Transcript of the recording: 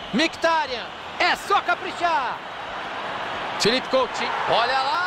Mkhitaryan, é só caprichar. Filipe Coutinho, olha lá.